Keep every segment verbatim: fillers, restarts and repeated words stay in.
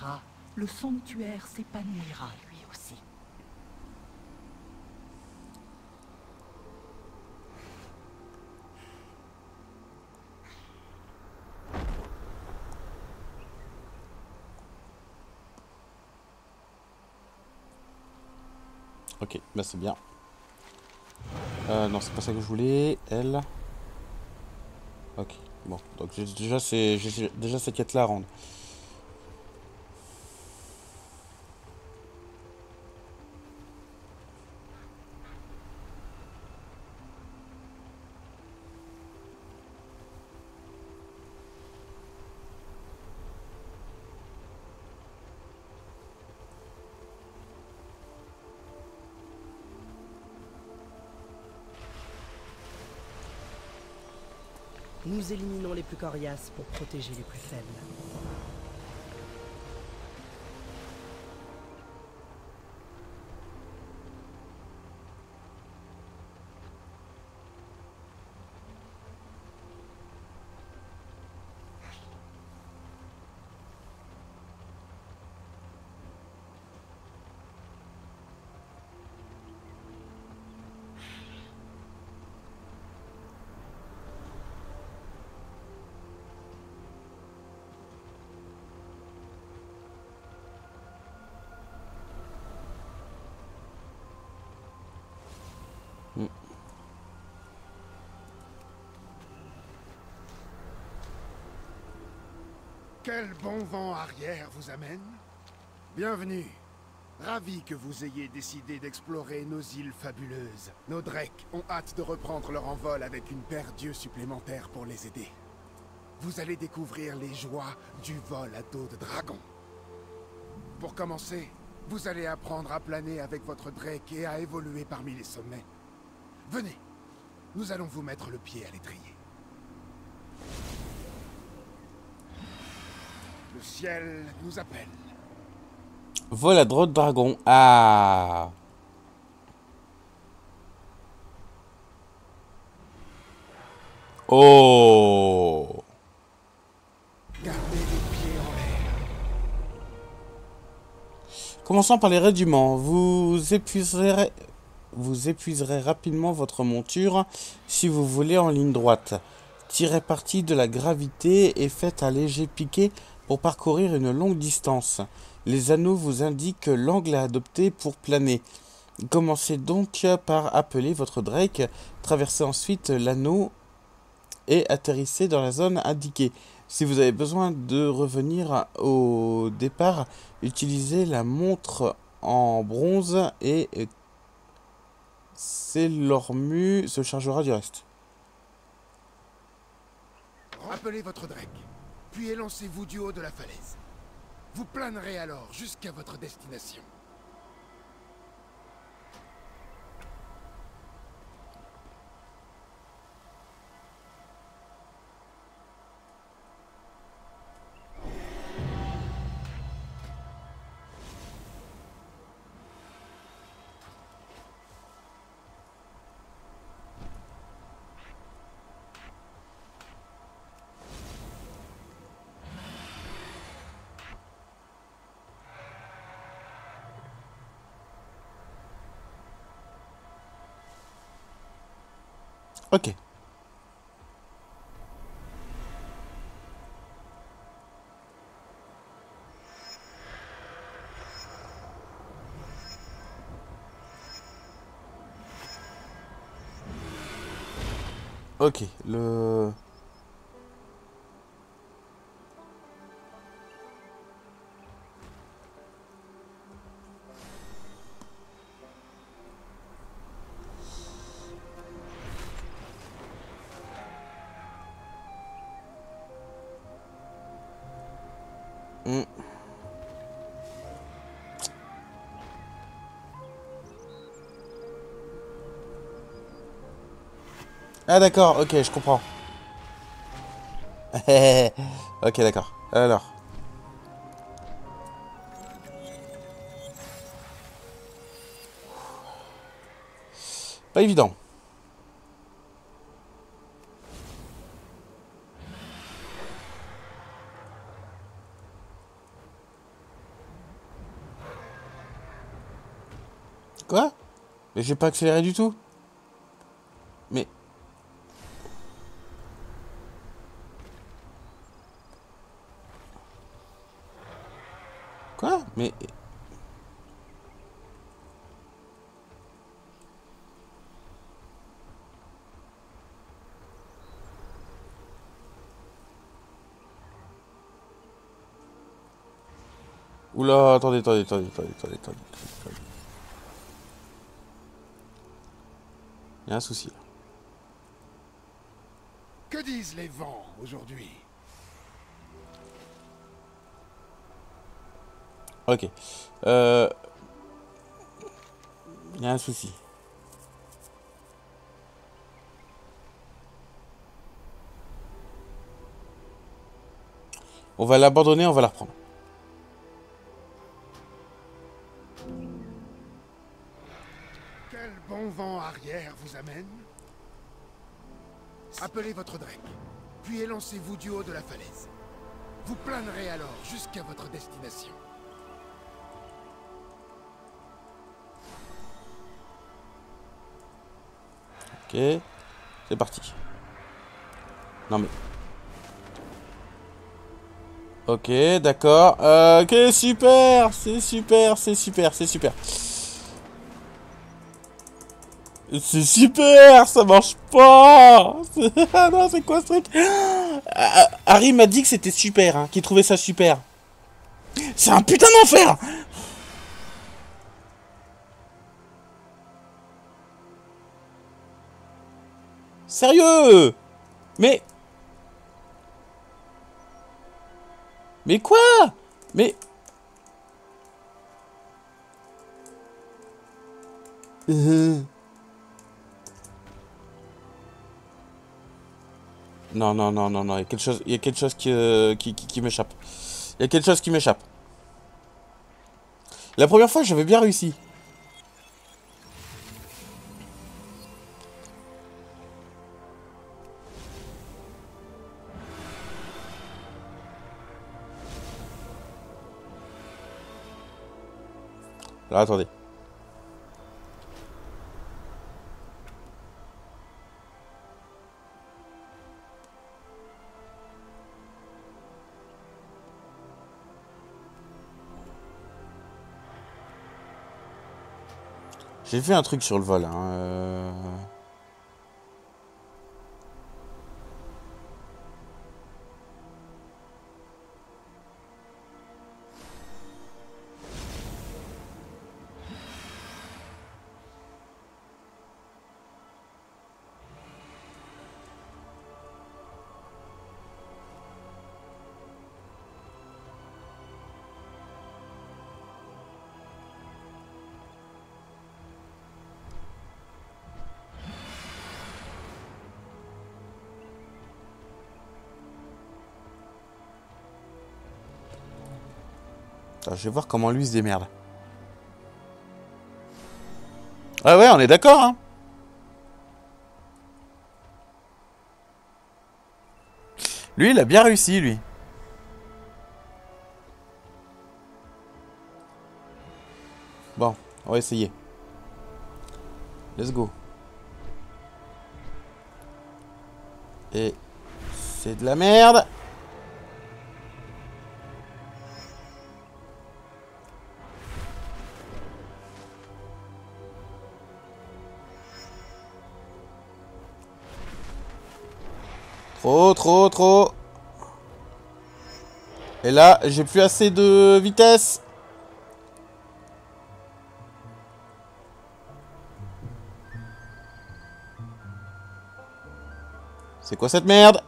verras, le sanctuaire s'épanouira lui aussi. Ok, bah c'est bien. Euh, non, c'est pas ça que je voulais. Elle. Ok, bon. Donc j'ai déjà, c'est, j'ai déjà cette quête-là à rendre. Nous éliminons les plus coriaces pour protéger les plus faibles. Hmm. Quel bon vent arrière vous amène? Bienvenue. Ravi que vous ayez décidé d'explorer nos îles fabuleuses. Nos drakes ont hâte de reprendre leur envol avec une paire d'yeux supplémentaires pour les aider. Vous allez découvrir les joies du vol à dos de dragon. Pour commencer, vous allez apprendre à planer avec votre drake et à évoluer parmi les sommets. Venez, nous allons vous mettre le pied à l'étrier. Le ciel nous appelle. Vol à droite dragon. Ah. Oh. Gardez les pieds en l'air. Commençons par les rudiments. Vous épuiserez, vous épuiserez rapidement votre monture si vous voulez en ligne droite. Tirez parti de la gravité et faites un léger piqué pour parcourir une longue distance. Les anneaux vous indiquent l'angle à adopter pour planer. Commencez donc par appeler votre drake, traversez ensuite l'anneau et atterrissez dans la zone indiquée. Si vous avez besoin de revenir au départ, utilisez la montre en bronze et Célormu se chargera du reste. Appelez votre drake, puis élancez-vous du haut de la falaise. Vous planerez alors jusqu'à votre destination. Ok. Ok, le... Hmm. Ah d'accord, ok, je comprends. Ok, d'accord. Alors. Pas évident. Quoi? Mais j'ai pas accéléré du tout. Mais... Quoi? Mais... Oula, attendez, attendez, attendez, attendez, attendez, attendez, attendez. Il y a un souci là. Que disent les vents aujourd'hui? Ok. Euh... Il y a un souci. On va l'abandonner, on va la reprendre. Quel bon vent arrière vous amène? Appelez votre Drake, puis élancez-vous du haut de la falaise. Vous planerez alors jusqu'à votre destination. Ok. C'est parti. Non mais... Ok, d'accord. Euh, ok, super. C'est super, c'est super, c'est super. C'est super, ça marche pas. Ah non, c'est quoi ce truc? Ah, Harry m'a dit que c'était super, hein, qu'il trouvait ça super. C'est un putain d'enfer. Sérieux? Mais... Mais quoi? Mais... Euh... Non, non, non, non, non, il y a quelque chose, il y a quelque chose qui, euh, qui, qui, qui m'échappe. Il y a quelque chose qui m'échappe. La première fois, j'avais bien réussi. Alors, attendez. J'ai vu un truc sur le vol. Hein. Euh... Attends, je vais voir comment lui se démerde. Ah ouais, on est d'accord, hein. Lui, il a bien réussi, lui. Bon, on va essayer. Let's go. Et c'est de la merde. Trop, trop, trop. Et là, j'ai plus assez de vitesse. C'est quoi cette merde?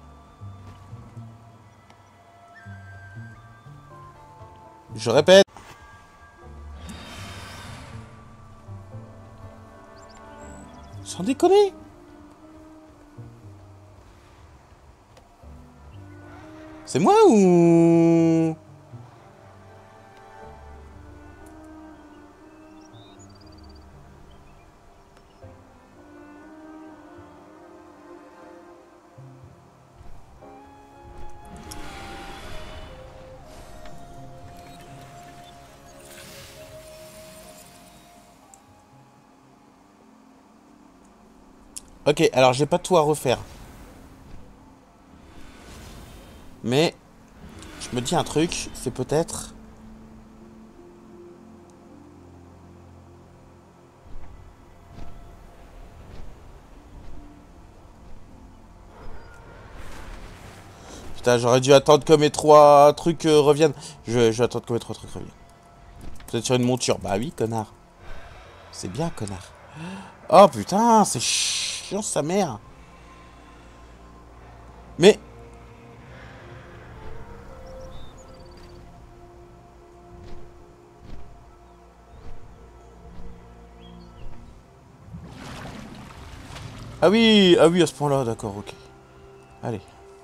Je répète. Sans déconner. C'est moi ou... Ok, alors j'ai pas tout à refaire. Mais je me dis un truc, c'est peut-être... Putain, j'aurais dû attendre que mes trois trucs euh, reviennent. Je, je vais attendre que mes trois trucs reviennent. Peut-être sur une monture. Bah oui, connard. C'est bien, connard. Oh putain, c'est chiant sa mère. Mais... Ah oui, ah oui, à ce point-là, d'accord, ok. Allez.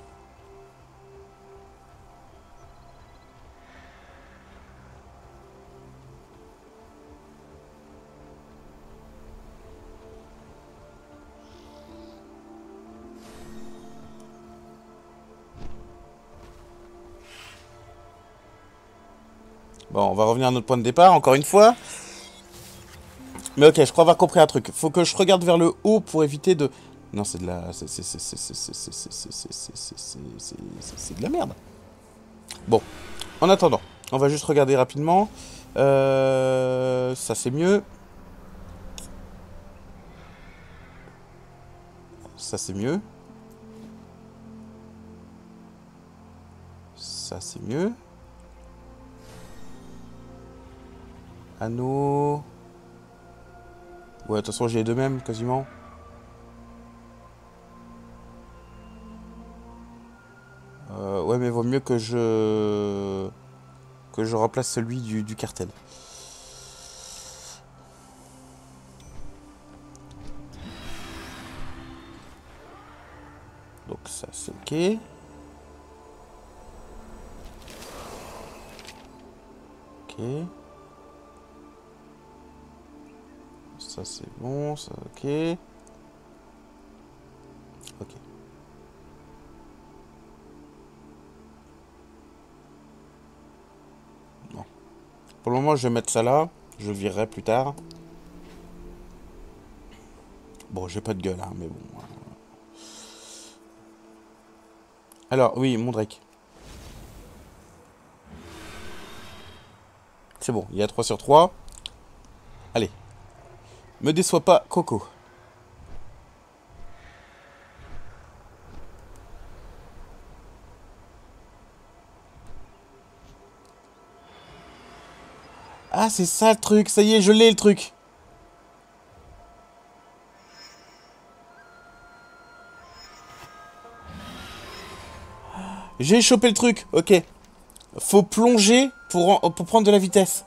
Bon, on va revenir à notre point de départ, encore une fois. Mais ok, je crois avoir compris un truc. Faut que je regarde vers le haut pour éviter de... Non, c'est de la... C'est de la merde. Bon, en attendant, on va juste regarder rapidement. Euh... Ça, c'est mieux. Ça, c'est mieux. Ça, c'est mieux. Anneau... Ouais, de toute façon, j'ai les deux mêmes, quasiment. Euh, ouais, mais vaut mieux que je... que je remplace celui du, du cartel. Donc ça, c'est ok. Ok. Ça c'est bon, ça ok. Ok. Bon. Pour le moment, je vais mettre ça là. Je virerai plus tard. Bon, j'ai pas de gueule, hein, mais bon. Alors, oui, mon Drake. C'est bon, il y a trois sur trois. Allez. Me déçois pas, Coco. Ah, c'est ça le truc. Ça y est, je l'ai le truc. J'ai chopé le truc. Ok. Faut plonger pour, pour prendre de la vitesse.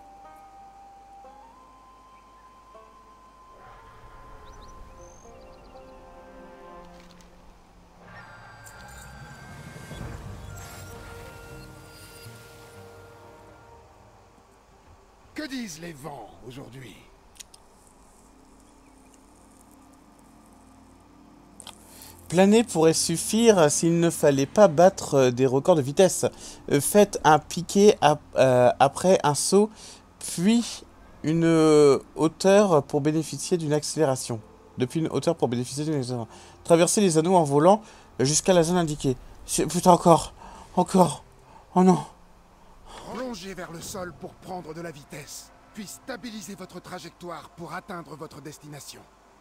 Que disent les vents aujourd'hui? Planer pourrait suffire s'il ne fallait pas battre des records de vitesse. Faites un piqué ap euh, après un saut, puis une hauteur pour bénéficier d'une accélération. Depuis une hauteur pour bénéficier d'une accélération. Traversez les anneaux en volant jusqu'à la zone indiquée. Putain, encore. Encore. Oh non. Plongez vers le sol pour prendre de la vitesse, puis stabilisez votre trajectoire pour atteindre votre destination.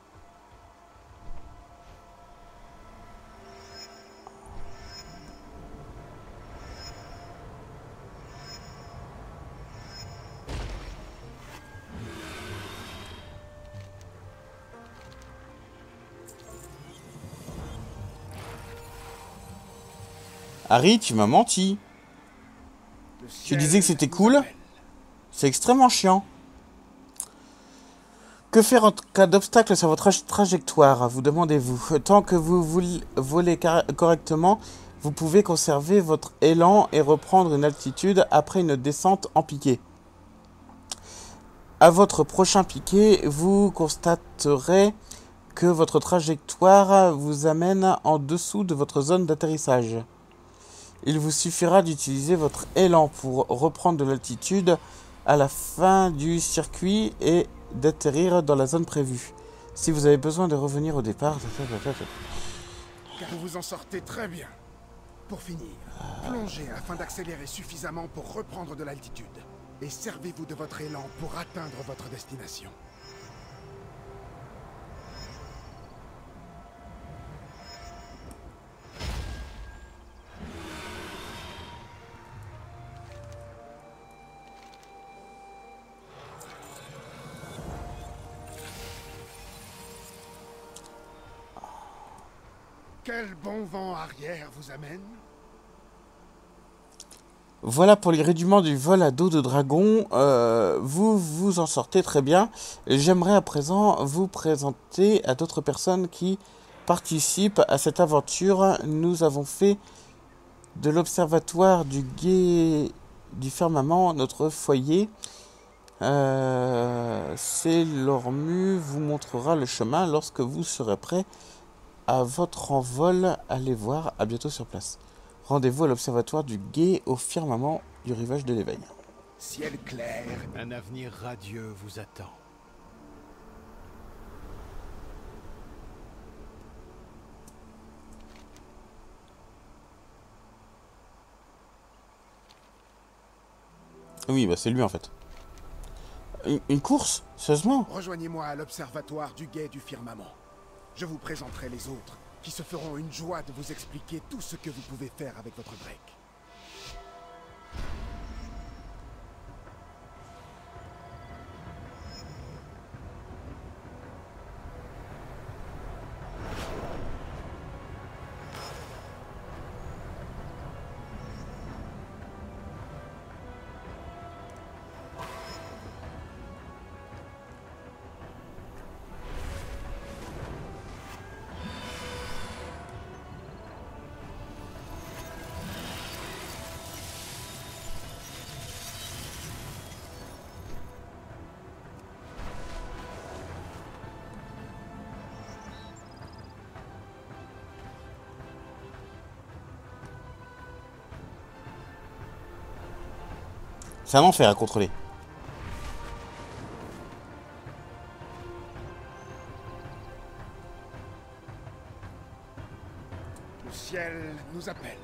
Harry, tu m'as menti. Tu disais que c'était cool. C'est extrêmement chiant. Que faire en cas d'obstacle sur votre trajectoire, vous demandez-vous. Tant que vous volez correctement, vous pouvez conserver votre élan et reprendre une altitude après une descente en piqué. À votre prochain piqué, vous constaterez que votre trajectoire vous amène en dessous de votre zone d'atterrissage. Il vous suffira d'utiliser votre élan pour reprendre de l'altitude à la fin du circuit et d'atterrir dans la zone prévue. Si vous avez besoin de revenir au départ... Car vous vous en sortez très bien. Pour finir, plongez afin d'accélérer suffisamment pour reprendre de l'altitude. Et servez-vous de votre élan pour atteindre votre destination. Quel bon vent arrière vous amène? Voilà pour les rudiments du vol à dos de dragon. Euh, vous vous en sortez très bien. J'aimerais à présent vous présenter à d'autres personnes qui participent à cette aventure. Nous avons fait de l'observatoire du gué du firmament notre foyer. Euh, C'est Lormu vous montrera le chemin lorsque vous serez prêt à votre envol. Allez voir, à bientôt sur place. Rendez-vous à l'observatoire du gué au firmament du rivage de l'éveil. Ciel clair, un avenir radieux vous attend. Oui, bah c'est lui en fait. Une, une course? Sérieusement? rejoignez-moi à l'observatoire du guet du firmament. Je vous présenterai les autres, qui se feront une joie de vous expliquer tout ce que vous pouvez faire avec votre Drake. C'est un enfer à contrôler. Le ciel nous appelle.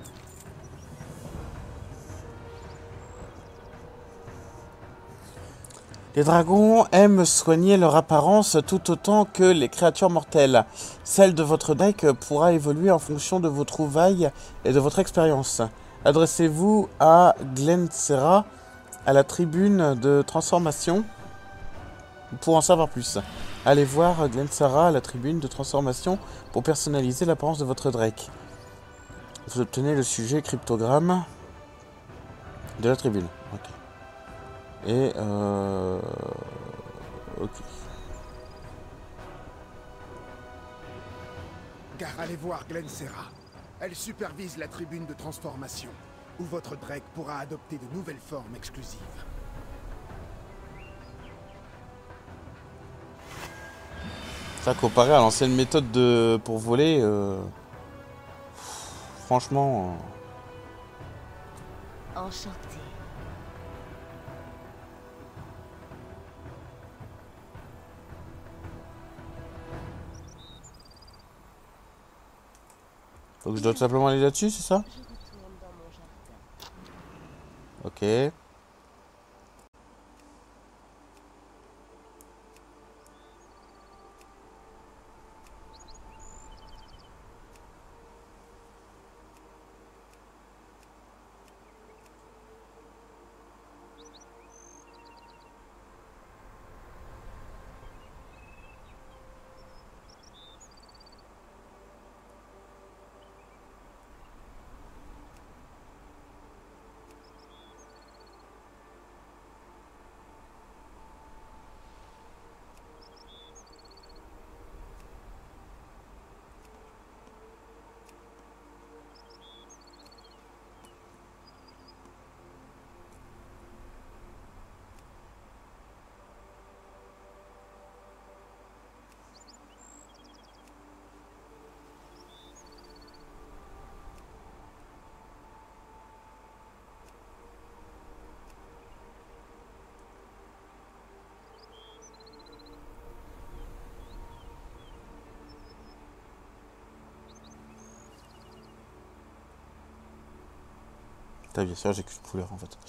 Les dragons aiment soigner leur apparence tout autant que les créatures mortelles. Celle de votre deck pourra évoluer en fonction de vos trouvailles et de votre expérience. Adressez-vous à Glenserra, à la tribune de transformation, pour en savoir plus. Allez voir Glenserra à la tribune de transformation pour personnaliser l'apparence de votre Drake. Vous obtenez le sujet cryptogramme de la tribune. Ok. Et euh... ok. Car allez voir Glenserra. Elle supervise la tribune de transformation, où votre Drake pourra adopter de nouvelles formes exclusives. Ça, comparé à l'ancienne méthode de pour voler, euh... franchement... Euh... Enchanté. Donc je dois tout simplement aller là-dessus, c'est ça? Je retourne dans mon jardin. Ok. T'as bien sûr, j'ai qu'une couleur en fait.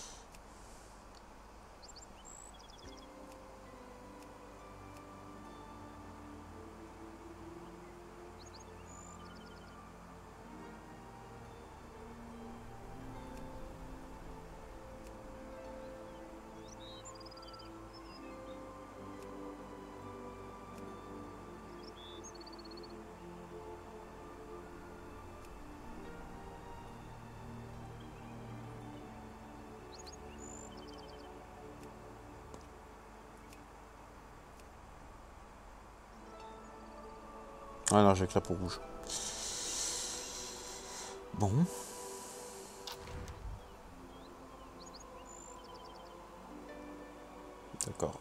Ah non, j'ai que la peau rouge. Bon. D'accord.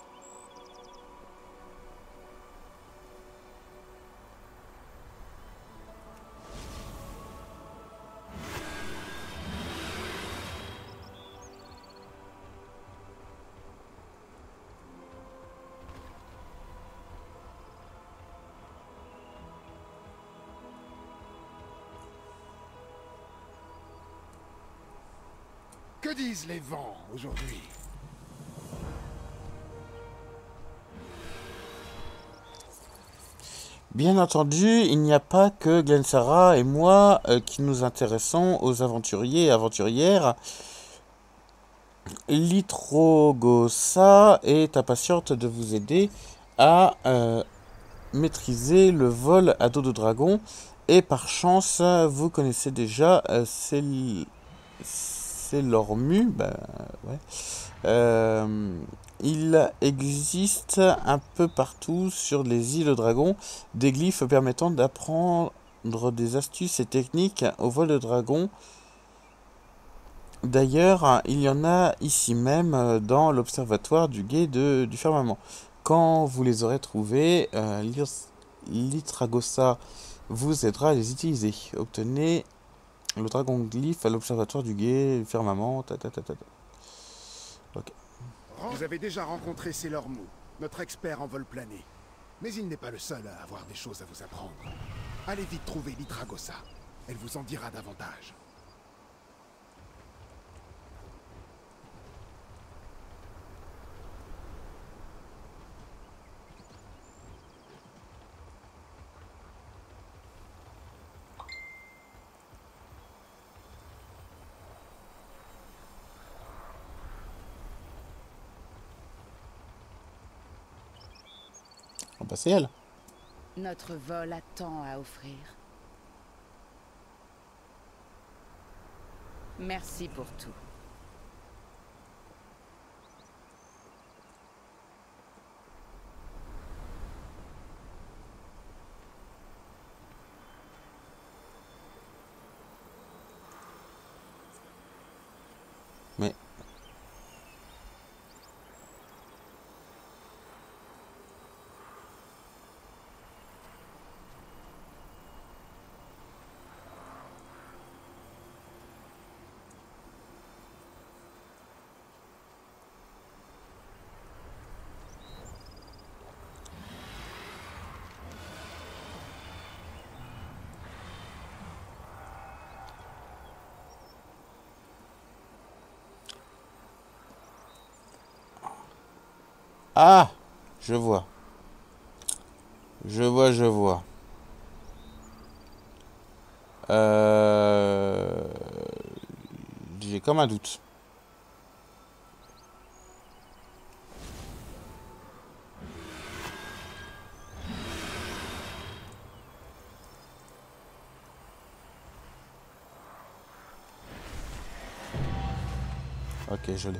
Que disent les vents aujourd'hui? Bien entendu, il n'y a pas que Glensara et moi euh, qui nous intéressons aux aventuriers et aventurières. Litrogosa est impatiente de vous aider à euh, maîtriser le vol à dos de dragon. Et par chance, vous connaissez déjà euh, Célormu. Bah, ouais. Euh, il existe un peu partout sur les îles dragons des glyphes permettant d'apprendre des astuces et techniques au vol de dragon. D'ailleurs, il y en a ici même dans l'observatoire du guet de, du firmament. Quand vous les aurez trouvés, euh, Litragosa vous aidera à les utiliser. Obtenez le dragon glyphe à l'observatoire du guet du firmament. Ta, ta, ta, ta, ta. Ok. Vous avez déjà rencontré Sailor Moon, notre expert en vol plané. Mais il n'est pas le seul à avoir des choses à vous apprendre. Allez vite trouver Litragosa. Elle vous en dira davantage. Oh bah c'est elle. Notre vol a tant à offrir. Merci pour tout. Mais... Ah, je vois. Je vois, je vois. Euh... J'ai comme un doute. Ok, je l'ai.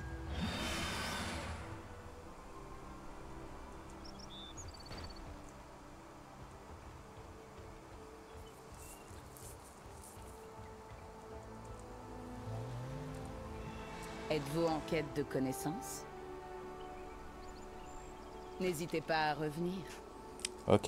Êtes-vous en quête de connaissances? N'hésitez pas à revenir. Ok.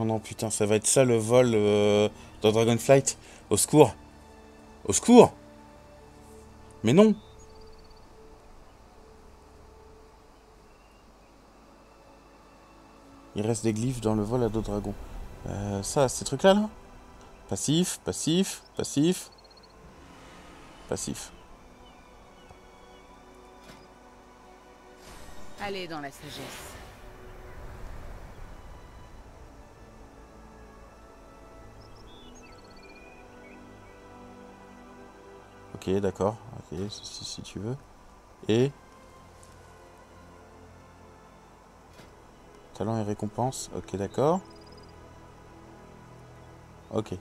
Oh non, putain, ça va être ça le vol euh, dans Dragonflight. Au secours. Au secours. Mais non. Il reste des glyphes dans le vol à dos dragon. Euh, ça, ces trucs-là, là. Passif, passif, passif. Passif. Allez dans la sagesse. Ok, d'accord. Ok, si, si tu veux. Et... talent et récompense. Ok, d'accord. Ok.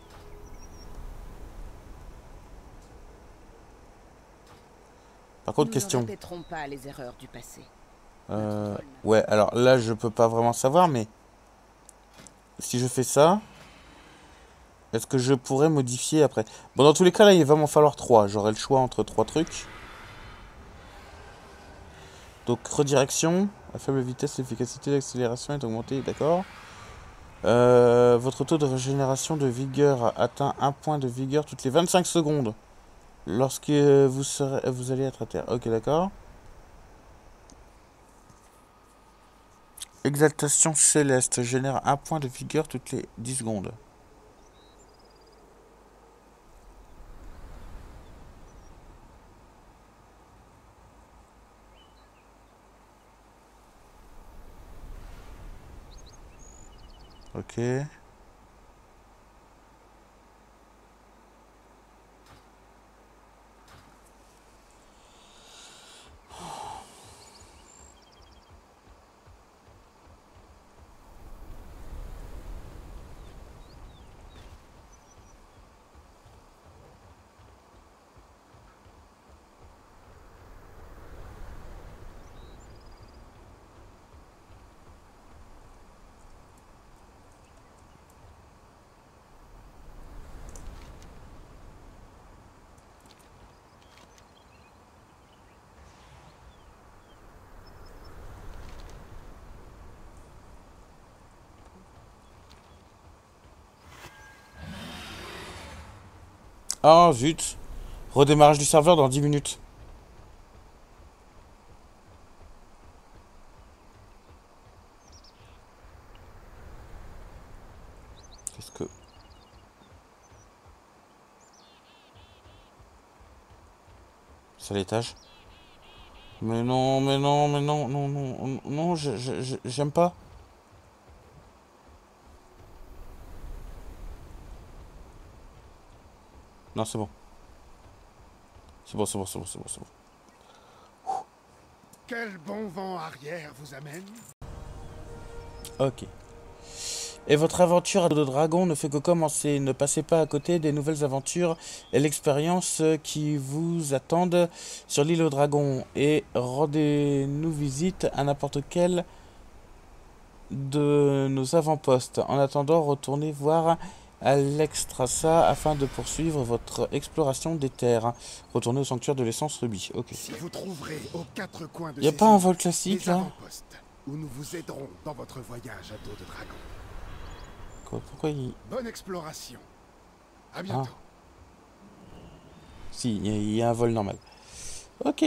Par contre, Nous question. ne répéterons pas les erreurs du passé. Euh, ouais, alors là, je peux pas vraiment savoir, mais... si je fais ça... est-ce que je pourrais modifier après? Bon, dans tous les cas, là, il va m'en falloir trois. J'aurai le choix entre trois trucs. Donc, redirection. À faible vitesse, l'efficacité d'accélération est augmentée. D'accord. Euh, votre taux de régénération de vigueur atteint un point de vigueur toutes les vingt-cinq secondes. Lorsque vous, serez, vous allez être à terre. Ok, d'accord. Exaltation céleste génère un point de vigueur toutes les dix secondes. Ok. Ah, zut. Redémarrage du serveur dans dix minutes. Qu'est-ce que... c'est à l'étage. Mais non, mais non, mais non, non, non, non, je, je, je- j'aime pas. Non, c'est bon. C'est bon, c'est bon, c'est bon, c'est bon, c'est bon. Quel bon vent arrière vous amène? Ok. Et votre aventure à dos de dragon ne fait que commencer. Ne passez pas à côté des nouvelles aventures et l'expérience qui vous attendent sur l'île aux dragons. Et rendez-nous visite à n'importe quel de nos avant-postes. En attendant, retournez voir Alexstrasza afin de poursuivre votre exploration des terres. Retournez au sanctuaire de l'essence rubis. Ok. Si vous trouverez aux quatre coins de Y a ces pas un îles vol classique des là? avant-postes où nous vous aiderons dans votre voyage à dos de dragon. Quoi, pourquoi il... Bonne exploration. À bientôt. Si, il y, a- il y a un vol normal. Ok.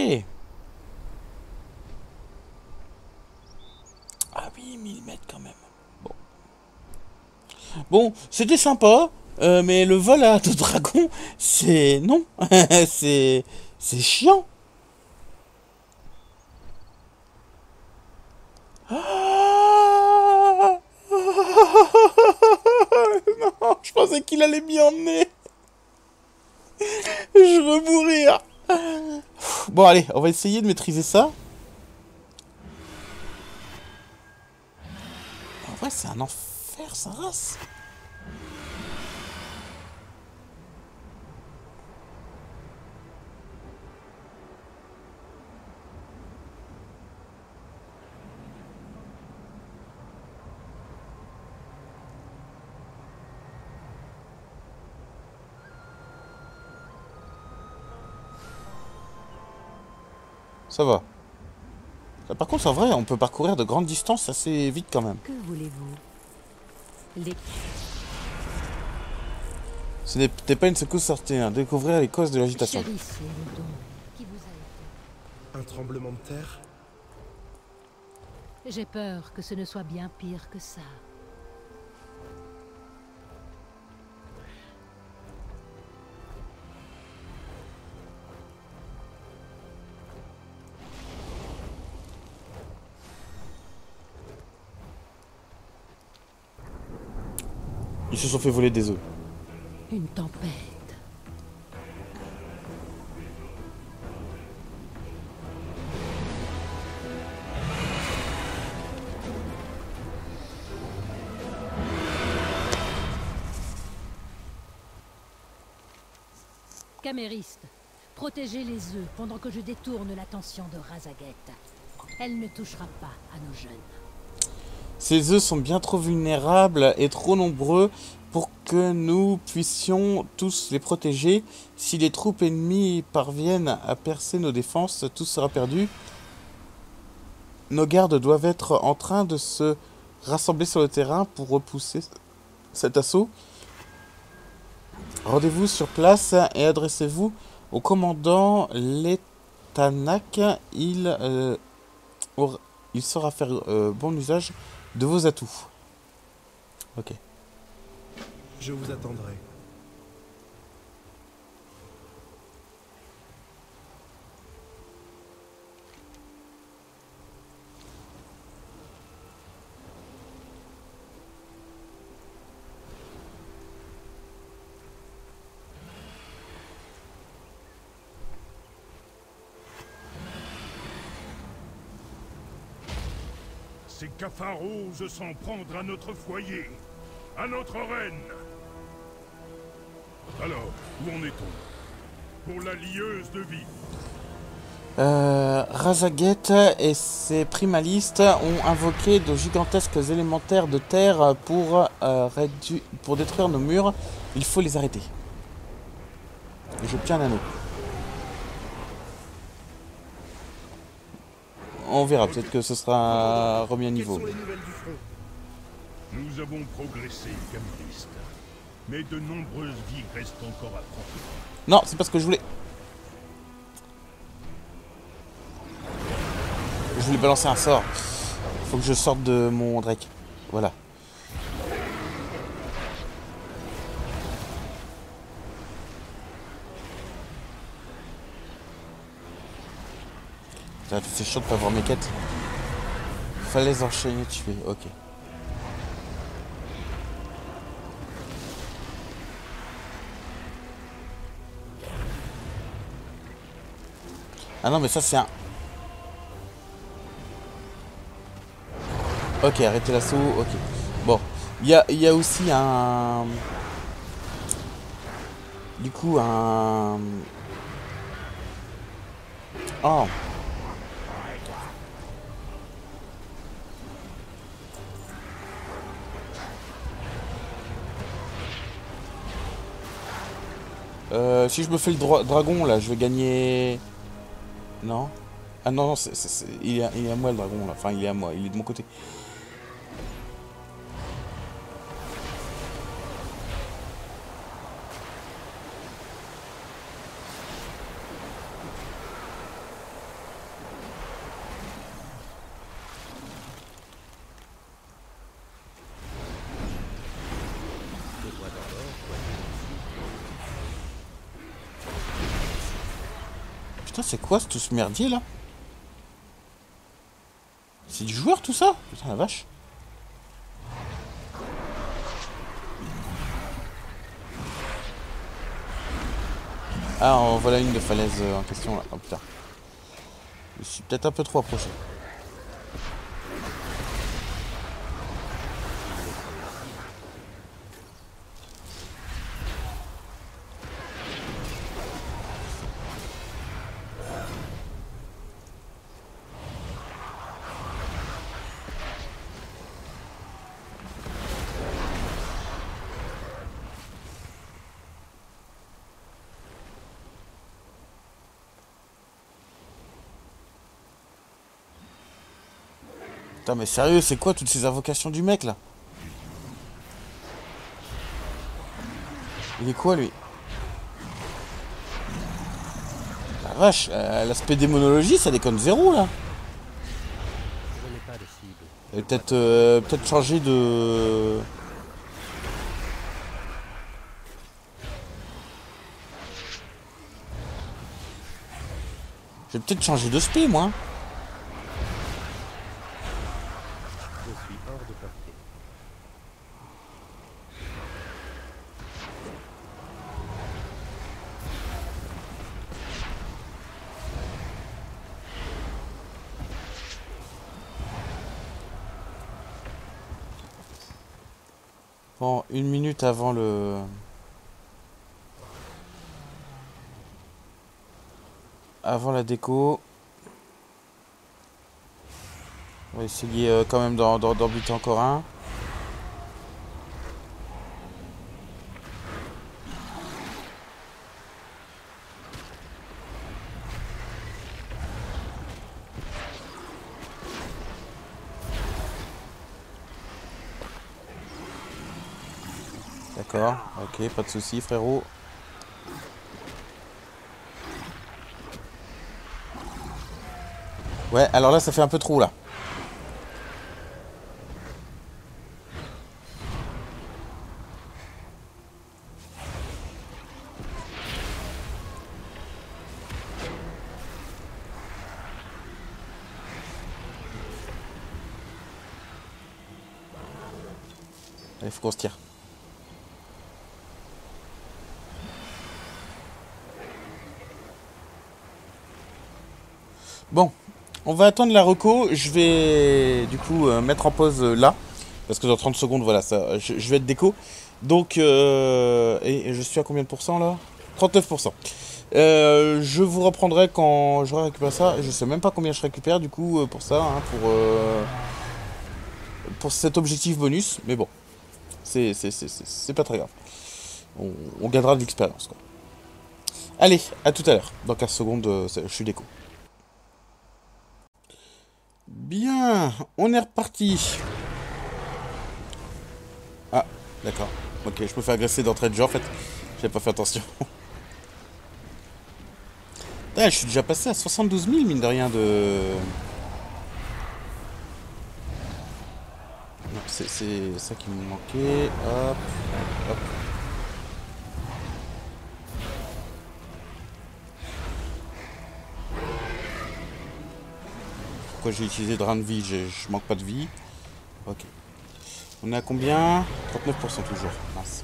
Ah oui, mille mètres quand même. Bon. Bon, c'était sympa. euh, mais le vol à deux dragons, c'est... non. c'est... c'est chiant. Ah non, je pensais qu'il allait m'y emmener. Je veux mourir. Bon, allez, on va essayer de maîtriser ça. En vrai, c'est un enfer, sa race. Ça va. Par contre, en vrai, on peut parcourir de grandes distances assez vite quand même. Que voulez-vous? Les... Ce n'était pas une secousse sortie, hein. Découvrir les causes de l'agitation. Chérissez le don qui vous a été. Un tremblement de terre? J'ai peur que ce ne soit bien pire que ça. Ils se sont fait voler des œufs. Une tempête. Camériste, protégez les œufs pendant que je détourne l'attention de Razaguette. Elle ne touchera pas à nos jeunes. Ces œufs sont bien trop vulnérables et trop nombreux pour que nous puissions tous les protéger. Si les troupes ennemies parviennent à percer nos défenses, tout sera perdu. Nos gardes doivent être en train de se rassembler sur le terrain pour repousser cet assaut. Rendez-vous sur place et adressez-vous au commandant Letanak. Il, euh, aura, il saura faire euh, bon usage de vos atouts. Ok. Je vous attendrai. Ces cafards osent s'en prendre à notre foyer, à notre reine. Alors, où en est-on? Pour la lieuse de vie. Euh, Razaguette et ses primalistes ont invoqué de gigantesques élémentaires de terre pour, euh, rédu pour détruire nos murs. Il faut les arrêter. J'obtiens un anneau. On verra, peut-être que ce sera remis à niveau. Quelles sont les nouvelles du front? Nous avons progressé, Camériste. Mais de nombreuses vies restent encore à prendre. Non, c'est pas ce que je voulais. Je voulais balancer un sort. Faut que je sorte de mon Drake. Voilà. C'est chaud de pas voir mes quêtes. Fallait les enchaîner, tuer. Ok. Ah non, mais ça c'est un... Ok, arrêtez l'assaut. Ok. Bon. Il y a, y a aussi un... Du coup, un... Oh. Euh, si je me fais le dra dragon là, je vais gagner... Non? Ah non, non, c'est, c'est, c'est... Il, est à, il est à moi le dragon là. Enfin, il est à moi, il est de mon côté. Putain, c'est quoi tout ce merdier là? C'est du joueur tout ça? Putain la vache. Ah, en voilà une de falaise euh, en question là. Oh putain. Je suis peut-être un peu trop approché. Putain mais sérieux, c'est quoi toutes ces invocations du mec là? Il est quoi, lui? La vache, euh, l'aspect démonologie, ça déconne zéro, là. Je n'ai pas de cible. Et peut-être euh, peut-être changer de... Je vais peut-être changer de spé, moi. Je suis hors de portée. Bon, une minute avant le... Avant la déco. On va essayer euh, quand même d'en d'en- d'en buter encore un. D'accord, ok, pas de souci, frérot. Ouais, alors là, ça fait un peu trop, là. Allez, faut qu'on se tire. Bon, on va attendre la reco. Je vais du coup euh, mettre en pause euh, là. Parce que dans trente secondes, voilà, ça, je, je vais être déco. Donc, euh, et, et je suis à combien de pourcents là? trente-neuf pour cent. Euh, je vous reprendrai quand j'aurai récupéré ça. Je sais même pas combien je récupère du coup euh, pour ça, hein, pour, euh, pour cet objectif bonus. Mais bon, c'est c'est- c'est- c'est- c'est pas très grave. On, on gagnera de l'expérience, quoi. Allez, à tout à l'heure. Dans quinze secondes, euh, c'est- je suis déco. Bien, on est reparti. Ah, d'accord. Ok, je me fais agresser d'entrée de jeu en fait. J'avais pas fait attention. Ah, je suis déjà passé à soixante-douze mille, mine de rien, de... Non, c'est c'est ça qui me manquait. Hop, hop. Pourquoi j'ai utilisé drain de vie? Je je manque pas de vie. Ok. On est à combien? trente-neuf pour cent toujours. Mince.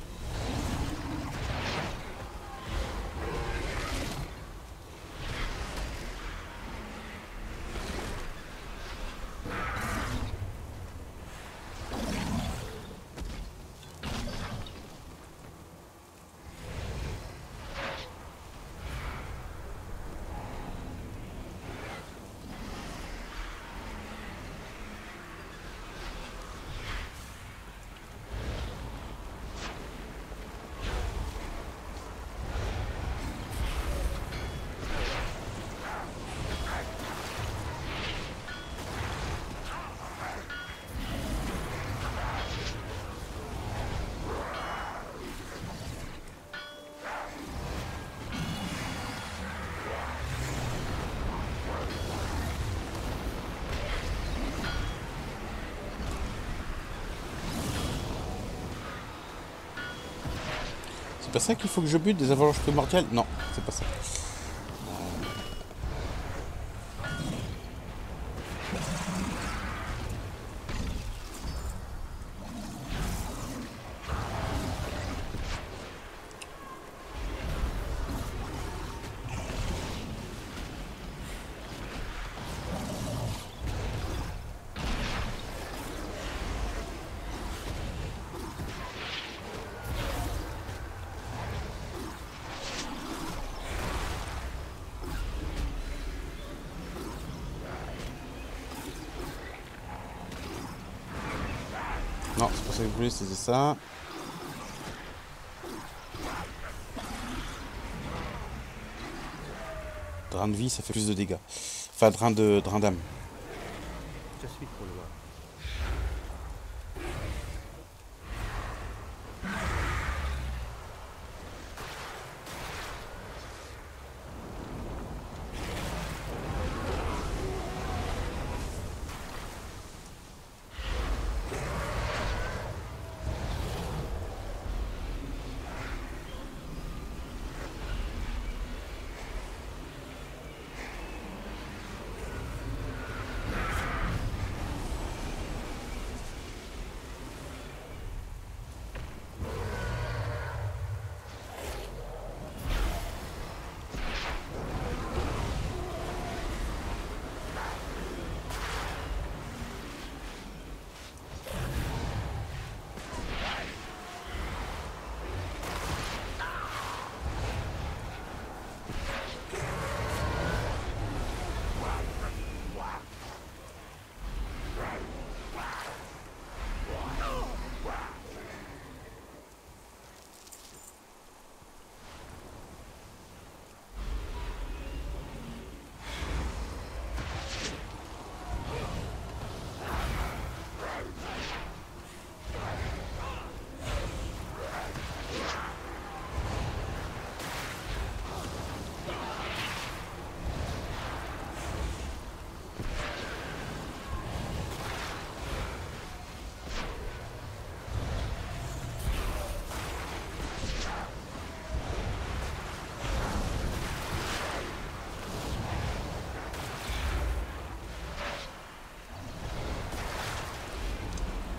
C'est pas ça qu'il faut que je bute, des avalanches primordiales? Non, c'est pas ça. Non, c'est pas ça que je voulais, c'était ça. Drain de vie, ça fait plus de dégâts. Enfin, drain de drain d'âme. Je suis trop loin.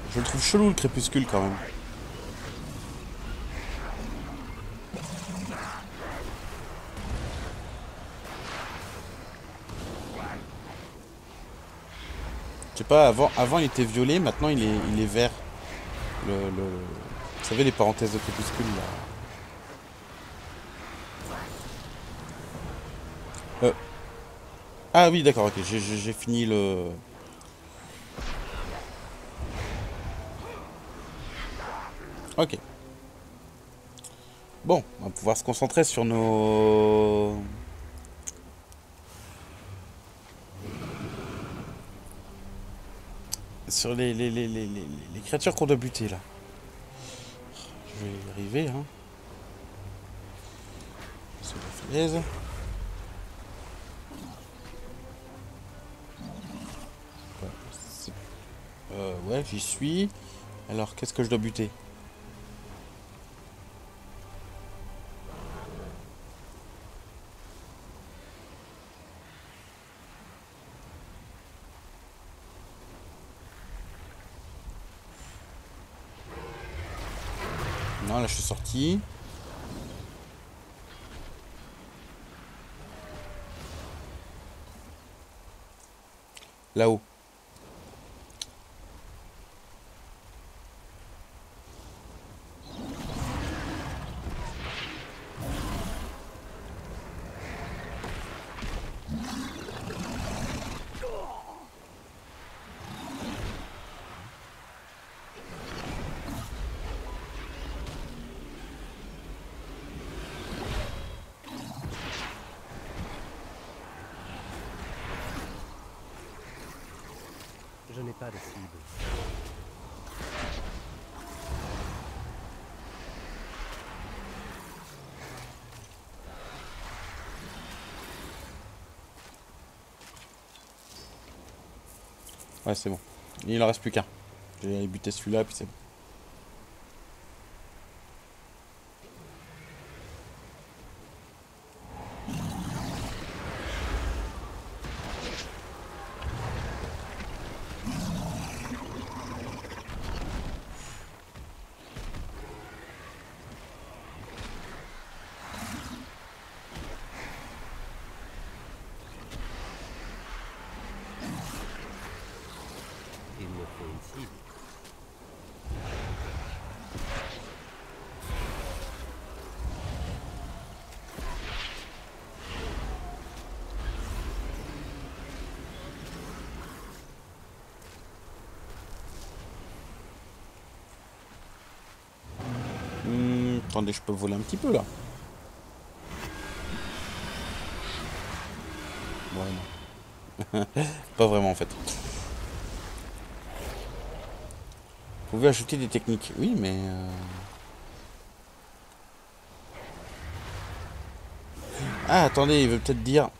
Je le trouve chelou le crépuscule quand même. Je sais pas, avant, avant il était violet, maintenant il est, il est vert. Le, le, vous savez les parenthèses de crépuscule là. Euh. Ah oui d'accord, ok, j'ai fini le... Ok. Bon, on va pouvoir se concentrer sur nos... Sur les, les, les, les, les, les créatures qu'on doit buter là. Je vais y arriver, hein. Sur la falaise. Euh, ouais, j'y suis. Alors, qu'est-ce que je dois buter? Non, là, je suis sorti. Là-haut. Je n'ai pas de cible. Ouais, c'est bon. Il en reste plus qu'un. J'ai buté celui-là, puis c'est bon. Il me faut une cible. Hmm, attendez, je peux voler un petit peu là. Ouais, non. Pas vraiment en fait. Vous pouvez ajouter des techniques. Oui, mais... Euh... Ah, attendez, il veut peut-être dire...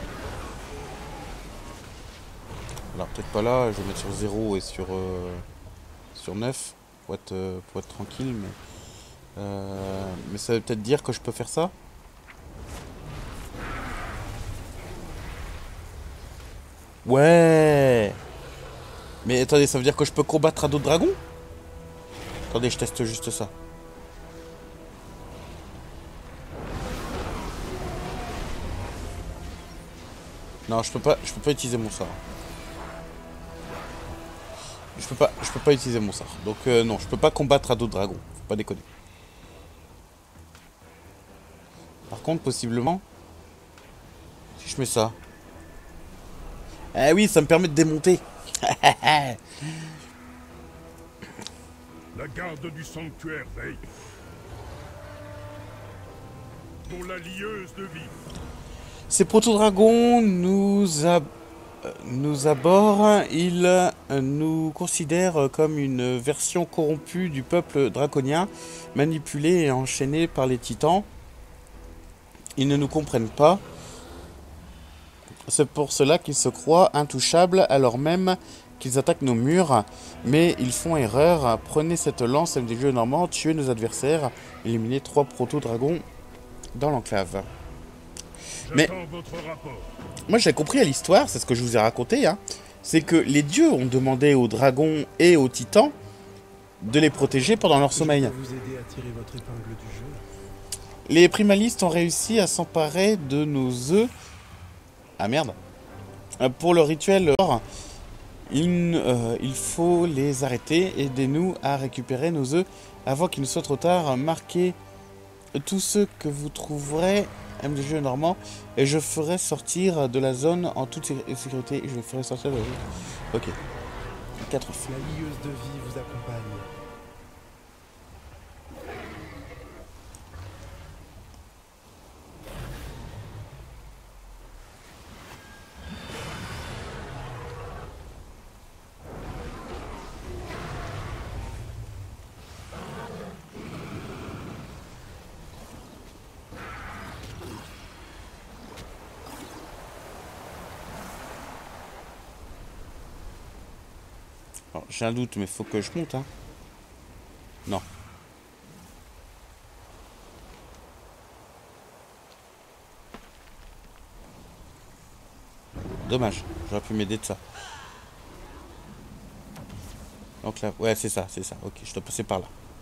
Alors, peut-être pas là, je vais mettre sur zéro et sur... Euh, sur neuf, pour être, euh, pour être tranquille, mais... Euh, mais ça veut peut-être dire que je peux faire ça? Ouais. Mais attendez, ça veut dire que je peux combattre à d'autres dragons? Attendez, je teste juste ça. Non, je peux pas, je peux pas utiliser mon sort. Je peux pas, je peux pas utiliser mon sort. Donc euh, non, je peux pas combattre à d'autres dragons. Faut pas déconner. Par contre, possiblement, si je mets ça. Eh oui, ça me permet de démonter. La garde du sanctuaire veille. Pour la lieuse de vie. Ces proto-dragons nous, ab nous abordent. Ils nous considèrent comme une version corrompue du peuple draconien, manipulée et enchaînée par les titans. Ils ne nous comprennent pas. C'est pour cela qu'ils se croient intouchables alors même qu'ils attaquent nos murs. Mais ils font erreur. Prenez cette lance des jeux normands, tuez nos adversaires, éliminez trois proto-dragons dans l'enclave. Mais votre rapport. Moi j'ai compris à l'histoire, c'est ce que je vous ai raconté, hein, c'est que les dieux ont demandé aux dragons et aux titans de les protéger pendant leur sommeil. Je peux vous aider à tirer votre épingle du jeu. Les primalistes ont réussi à s'emparer de nos œufs. Ah merde. Euh, Pour le rituel, il, euh, il faut les arrêter. Aidez-nous à récupérer nos œufs avant qu'il ne soit trop tard. Marquez tous ceux que vous trouverez, M D G normand, et je ferai sortir de la zone en toute sé- sécurité. Et je ferai sortir de la zone. Ok. Quatre fois. La lieuse de vie vous accompagne. Alors, j'ai un doute, mais faut que je monte, hein. Non. Dommage, j'aurais pu m'aider de ça. Donc là, ouais, c'est ça, c'est ça. Ok, je dois passer par là.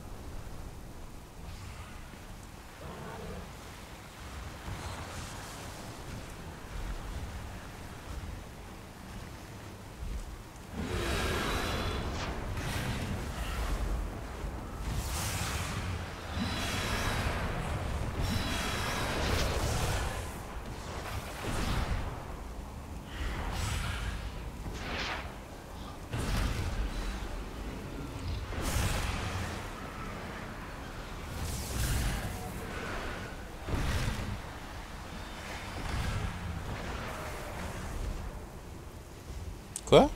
Quoi?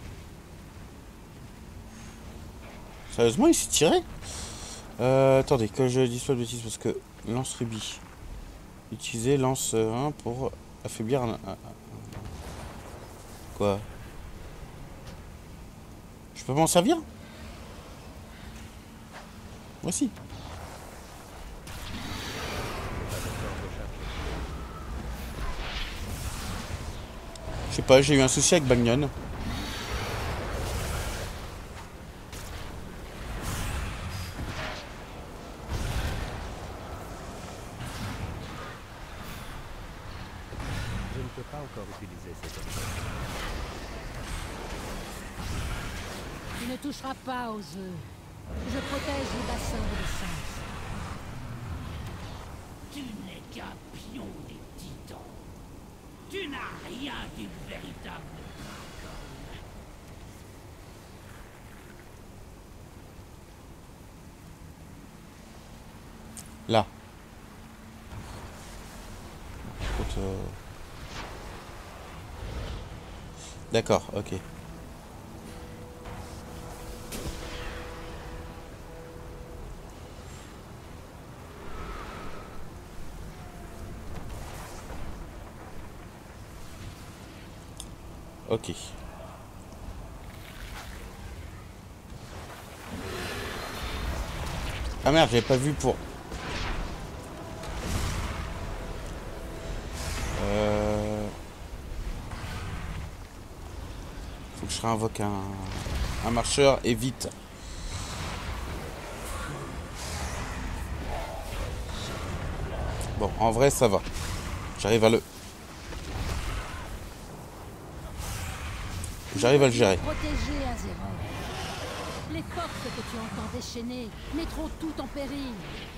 Sérieusement, il s'est tiré? Euh, attendez, que je dise pas de bêtises, parce que lance rubis. Utiliser lance un pour affaiblir un... un- un- Quoi? Je peux m'en servir? Moi aussi. Je sais pas, j'ai eu un souci avec Bagnon. Je ne peux pas encore utiliser cette option. Tu ne toucheras pas aux œufs. Je protège les bassins de l'essence. Tu n'es qu'un pion des titans. Tu n'as rien d'une véritable dracone. Là. Écoute, euh, D'accord, ok. Ok. Ah merde, j'avais pas vu pour... Euh... Faut que je réinvoque un... un marcheur et vite. Bon, en vrai, ça va. J'arrive à le... J'arrive à le gérer. Protégé Azeroth. Les forces que tu entends déchaîner mettront tout en péril.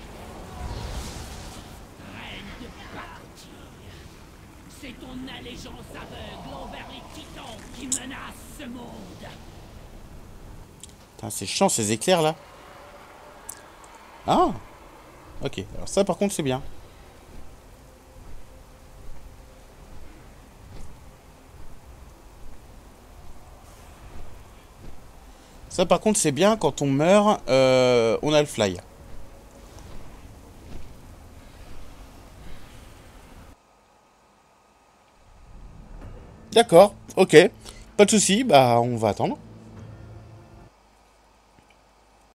Reine de partir. C'est ton allégeance aveugle envers les titans qui menace ce monde. Putain, c'est chiant ces éclairs là. Ah. Ok, alors ça par contre c'est bien. Ça par contre c'est bien, quand on meurt, euh, on a le fly. D'accord, ok. Pas de souci, bah on va attendre.